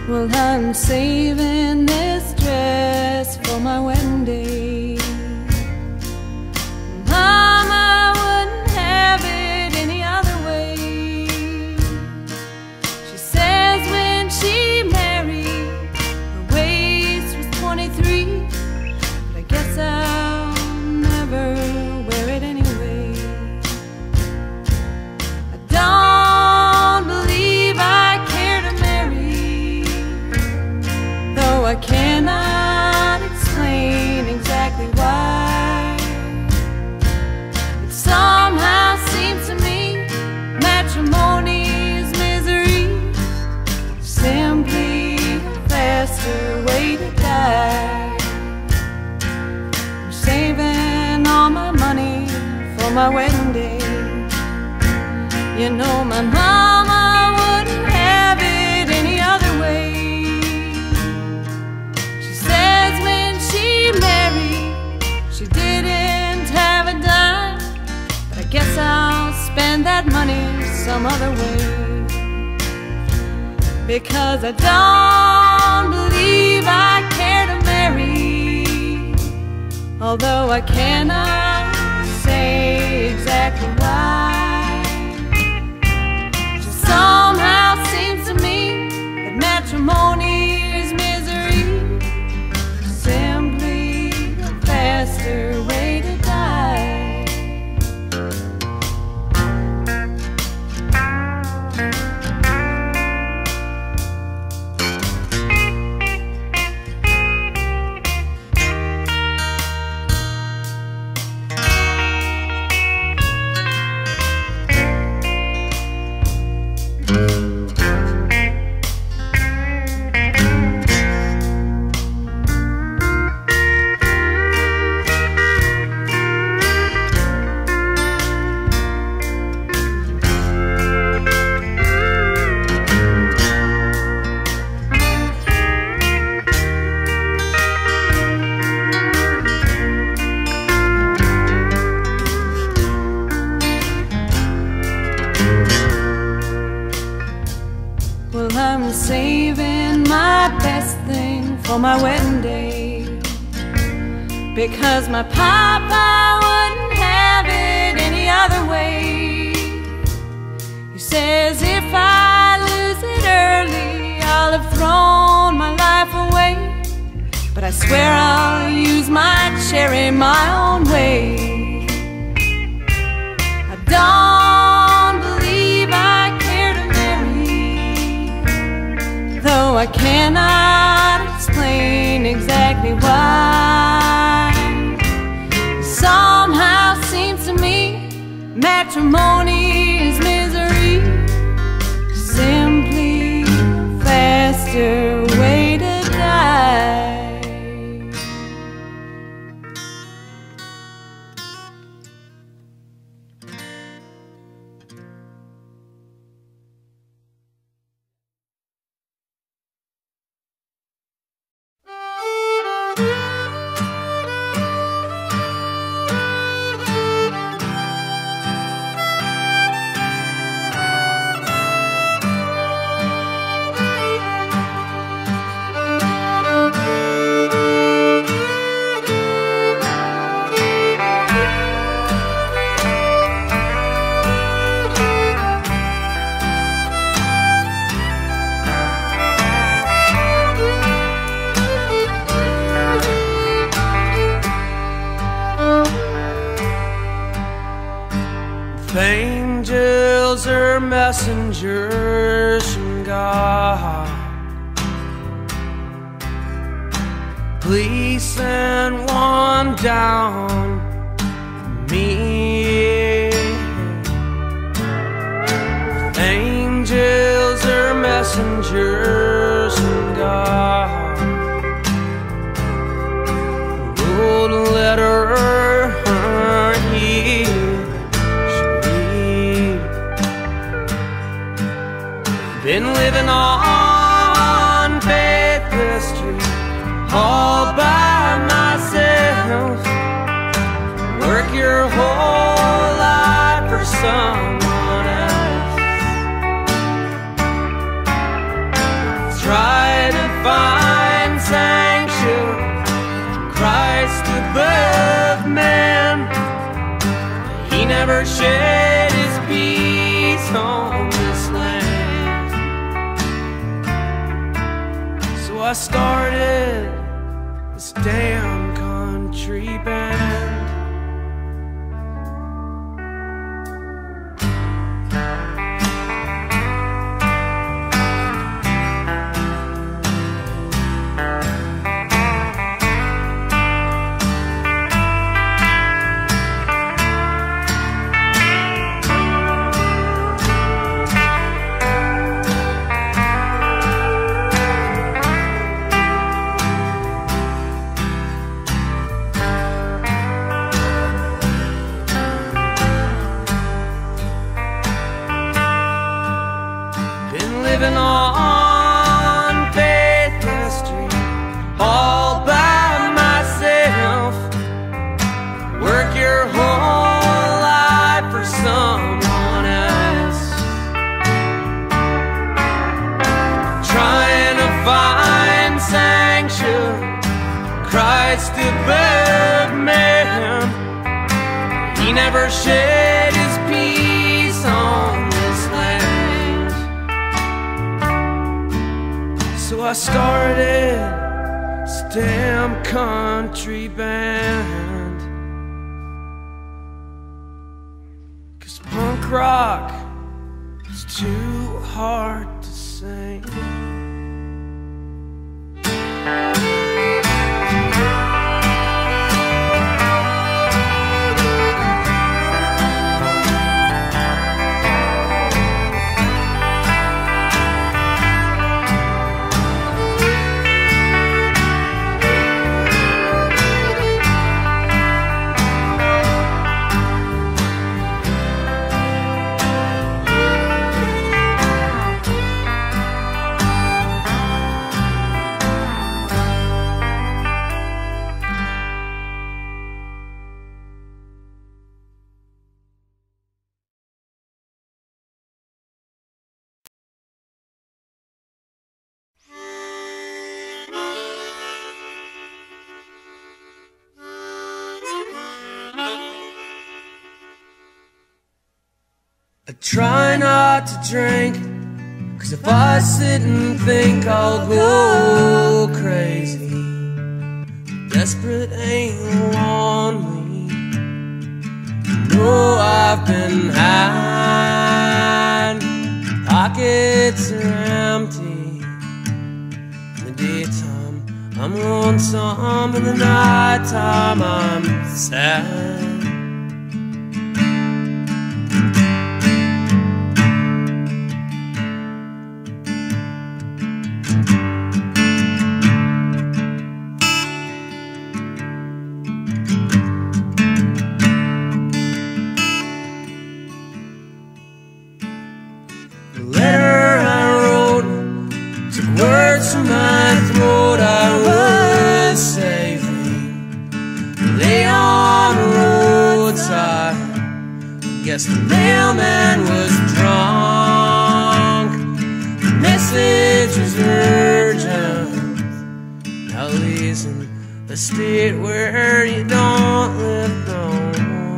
Well, I'm saving this dress for my wedding day. Mama wouldn't have it any other way. She says when she married, her waist was 23, but I guess I'll never wear it anyway. I don't believe I care to marry, though I cannot explain exactly why. It somehow seems to me matrimony's misery, simply a faster way to die. I'm saving all my money for my wedding day. You know my mama wouldn't have it any other way. She says when she married, she didn't have a dime, but I guess I'll spend that money some other way. Because I don't believe I care to marry, although I cannot say exactly why. Somehow seems to me that matrimony's misery, simply a faster way to die. Well, I'm saving my best thing for my wedding day, because my papa wouldn't have it any other way. He says if I lose it early, I'll have thrown my life away, but I swear I'll use my cherry my own way. I don't believe I care to marry, though I cannot explain exactly why. Somehow seems to me matrimony's misery, simply a faster way to die. Angels are messengers from God. Please send one down to me. Angels are messengers from God. Wrote a letter he been living on Faithless Street all by myself. Work your whole life for someone else. Try find sanctuary, Christ above man. He never shed his peace on this land. So I started this damn country band. Living on Faithless Street, all by myself. Work your whole life for someone else, trying to find sanctuary, Christ above man. He never shed his peace on this land. So I started this damn country band, 'cause punk rock is too hard to sing. I try not to drink, 'cause if I sit and think I'll go crazy. Desperate ain't lonely. No, I've been high, pockets are empty. In the daytime I'm lonesome, in the nighttime I'm sad. Words from my throat I was saving, lay on the roadside. Guess the mailman was drunk, the message was urgent. Now he's in a state where you don't live no more.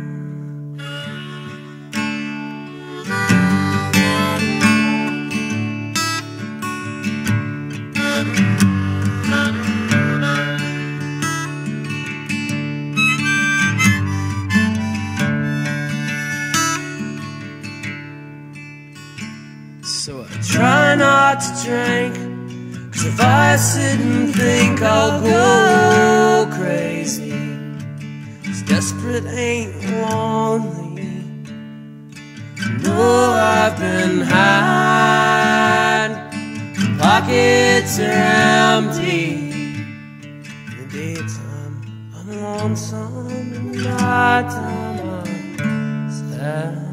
So I try not to drink, 'cause if I sit and think I'll go crazy. 'Cause desperate ain't lonely. No, I've been high, pockets are empty. In the daytime I'm lonesome, in the nighttime I'm sad.